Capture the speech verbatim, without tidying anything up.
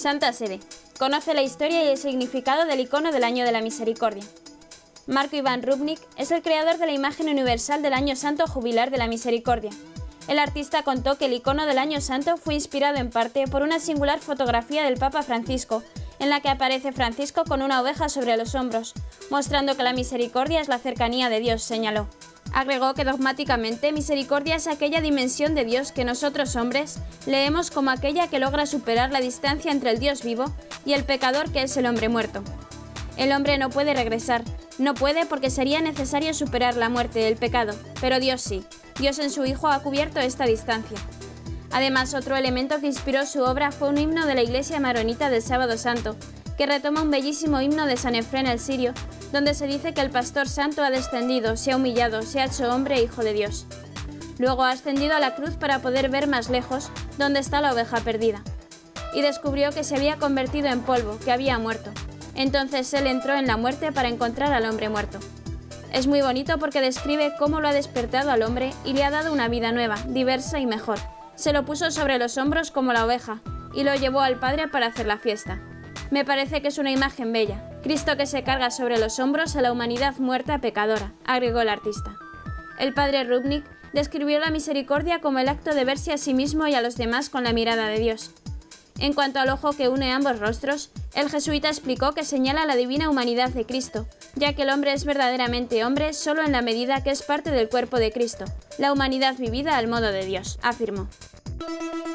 Santa Sede. Conoce la historia y el significado del icono del Año de la Misericordia. Marco Iván Rubnik es el creador de la imagen universal del Año Santo Jubilar de la Misericordia. El artista contó que el icono del Año Santo fue inspirado en parte por una singular fotografía del Papa Francisco, en la que aparece Francisco con una oveja sobre los hombros, mostrando que la misericordia es la cercanía de Dios, señaló. Agregó que dogmáticamente misericordia es aquella dimensión de Dios que nosotros hombres leemos como aquella que logra superar la distancia entre el Dios vivo y el pecador que es el hombre muerto. El hombre no puede regresar, no puede porque sería necesario superar la muerte del pecado, pero Dios sí, Dios en su Hijo ha cubierto esta distancia. Además, otro elemento que inspiró su obra fue un himno de la Iglesia maronita del Sábado Santo, que retoma un bellísimo himno de San Efrén el Sirio, donde se dice que el pastor santo ha descendido, se ha humillado, se ha hecho hombre e hijo de Dios. Luego ha ascendido a la cruz para poder ver más lejos dónde está la oveja perdida. Y descubrió que se había convertido en polvo, que había muerto. Entonces él entró en la muerte para encontrar al hombre muerto. Es muy bonito porque describe cómo lo ha despertado al hombre y le ha dado una vida nueva, diversa y mejor. Se lo puso sobre los hombros como la oveja y lo llevó al Padre para hacer la fiesta. Me parece que es una imagen bella, Cristo que se carga sobre los hombros a la humanidad muerta pecadora, agregó el artista. El padre Rubnik describió la misericordia como el acto de verse a sí mismo y a los demás con la mirada de Dios. En cuanto al ojo que une ambos rostros, el jesuita explicó que señala la divina humanidad de Cristo, ya que el hombre es verdaderamente hombre solo en la medida que es parte del cuerpo de Cristo, la humanidad vivida al modo de Dios, afirmó.